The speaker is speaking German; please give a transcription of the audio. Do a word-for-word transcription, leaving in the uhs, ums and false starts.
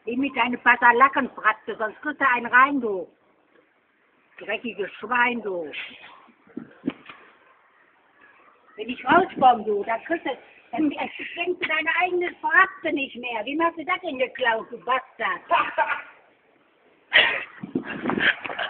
Geh mit deinen Pasalacken, Fratze, sonst kriegst du einen rein, du. Dreckiges Schwein, du. Wenn ich rauskomme, du, dann kriegst du, dann schenkst du deine eigene Fratze nicht mehr. Wie machst du das denn geklaut, du Bastard?